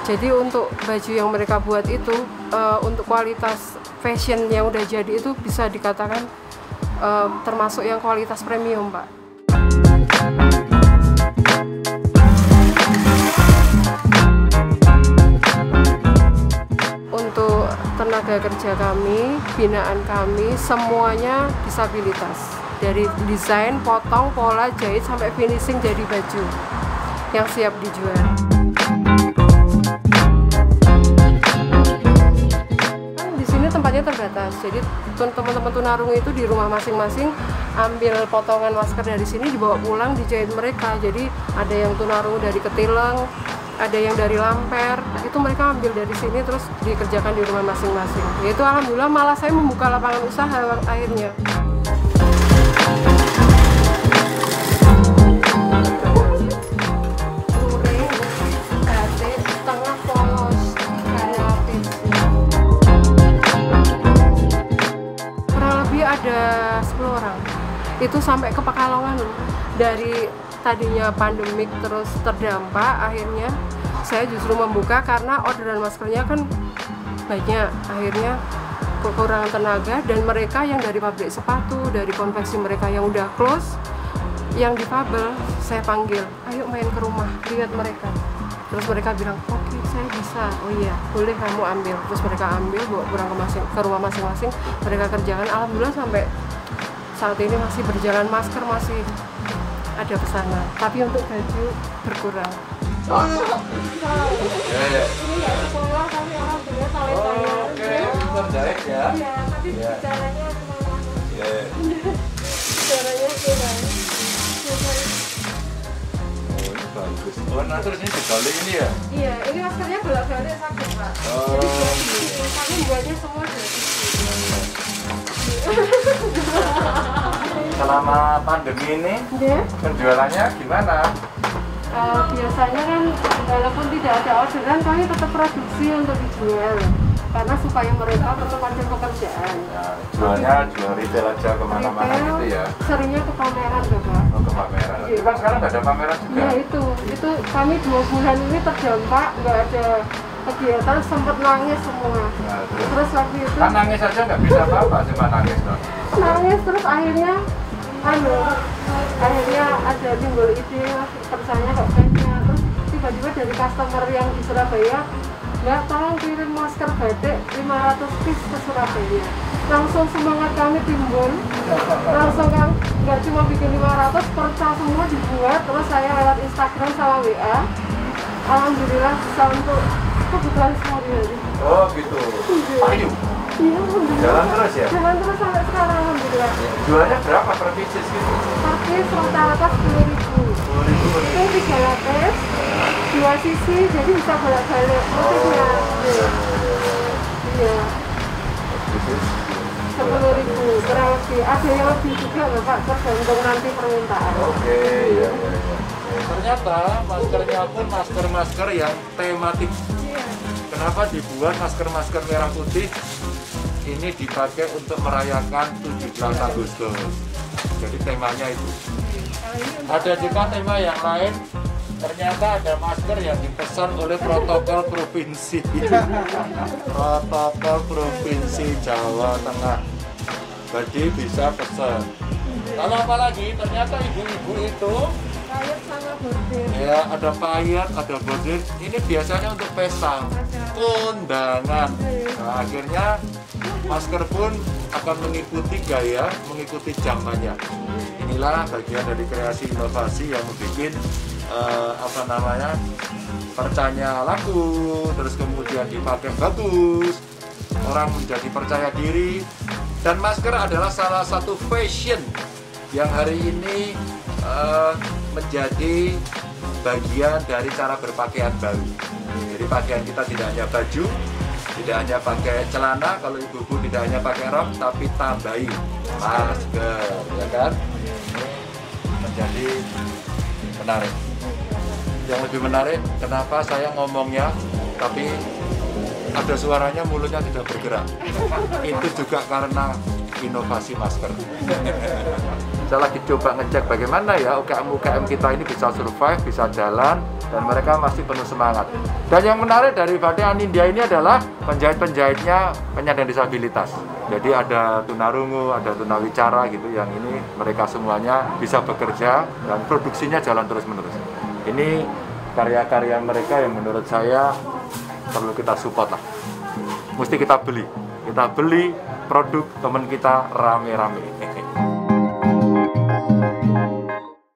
Jadi untuk baju yang mereka buat itu untuk kualitas fashion yang udah jadi itu bisa dikatakan termasuk yang kualitas premium, Pak. Untuk tenaga kerja kami, binaan kami semuanya disabilitas. Dari desain, potong, pola, jahit sampai finishing jadi baju yang siap dijual. Di sini tempatnya terbatas, jadi teman-teman tunarungu itu di rumah masing-masing ambil potongan masker dari sini dibawa pulang dijahit mereka. Jadi ada yang tunarungu dari Ketileng, ada yang dari Lamper, itu mereka ambil dari sini terus dikerjakan di rumah masing-masing. Yaitu alhamdulillah malah saya membuka lapangan usaha akhirnya. Ada 10 orang, itu sampai ke Pekalongan loh. Dari tadinya pandemik terus terdampak, akhirnya saya justru membuka karena orderan maskernya kan banyak, akhirnya kekurangan tenaga. Dan mereka yang dari pabrik sepatu, dari konveksi mereka yang udah close, yang difabel saya panggil, ayo main ke rumah, lihat mereka. Terus mereka bilang, oke, saya bisa, oh iya, boleh kamu ambil. Terus mereka ambil, bawa pulang ke rumah masing-masing, mereka kerjakan. Alhamdulillah sampai saat ini masih berjalan, masker masih ada pesanan. Tapi untuk baju berkurang. Ini nggak sekolah, tapi alhamdulillah talentanya. Oke, terjahit ya? Iya, tapi caranya caranya kurang. Bagus. Oh, nah terus ini dibalik ini ya? Iya, ini maskernya bolak-balik sakit, Pak. Jadi kami buatnya semua dari sini. Selama pandemi ini, penjualannya gimana? Biasanya kan walaupun tidak ada orderan, kami tetap produksi untuk dijual. Karena supaya mereka tetap ada pekerjaan. Nah, jual retail aja kemana-mana gitu ya? Seringnya ke pameran, Bapak. Oh, ke pameran. Tapi kan sekarang nggak ada pameran juga? Iya, itu kami 2 bulan ini terdampak, nggak ada kegiatan, sempat nangis semua. Nah, terus waktu itu kan nangis aja nggak bisa apa-apa, cuma nangis dong. Nangis, terus akhirnya ada timbul ide, perusahaannya kok kayaknya. Terus tiba-tiba dari customer yang di Surabaya, Mbak, tolong kirim masker batik 500 piece ke Surabaya. Langsung semangat kami timbul, langsung kan nggak cuma bikin 500, perca semua dibuat. Terus saya lewat Instagram sama WA, alhamdulillah bisa untuk kebutuhan sehari-hari. Oh gitu, payu? Iya, alhamdulillah. Jalan terus ya? Jalan terus sampai sekarang, alhamdulillah. Jualnya berapa per pieces gitu? Per piece rata-rata 10.000. 10.000. Itu 3 lapis, 2 sisi, jadi bisa bolak-balik motifnya. Iya. 10.000 kurang lebih. Ada yang lebih juga, Bapak, tergantung nanti permintaan. Oke, iya. Ternyata maskernya pun masker-masker yang tematik. Iya. Kenapa dibuat masker-masker merah putih? Ini dipakai untuk merayakan 17 Agustus. Jadi temanya itu. Ada juga tema yang lain. Ternyata ada masker yang dipesan oleh protokol provinsi. Protokol provinsi Jawa Tengah. Jadi bisa pesan. Kalau apalagi ternyata ibu-ibu itu Payet sama bordir. ya ada payet, ada bordir. Ini biasanya untuk pesta, undangan. Nah, akhirnya masker pun akan mengikuti gaya, mengikuti zamannya. Inilah bagian dari kreasi inovasi yang membuat percanya laku, terus kemudian dipakai bagus, orang menjadi percaya diri. Dan masker adalah salah satu fashion yang hari ini menjadi bagian dari cara berpakaian baru. Jadi pakaian kita tidak hanya baju, tidak hanya pakai celana, kalau ibu-ibu tidak hanya pakai rok, tapi tambahi masker, ya kan? Menjadi menarik. Yang lebih menarik, kenapa saya ngomongnya, tapi ada suaranya, mulutnya tidak bergerak. Itu juga karena inovasi masker. Saya lagi coba ngecek bagaimana ya UKM-UKM kita ini bisa survive, bisa jalan, dan mereka masih penuh semangat. Dan yang menarik dari batik Anindya ini adalah penjahit-penjahitnya penyandang disabilitas. Jadi ada tunarungu, ada tunawicara gitu, yang ini mereka semuanya bisa bekerja dan produksinya jalan terus-menerus. Ini karya-karya mereka yang menurut saya perlu kita support lah. Mesti kita beli produk teman kita rame-rame.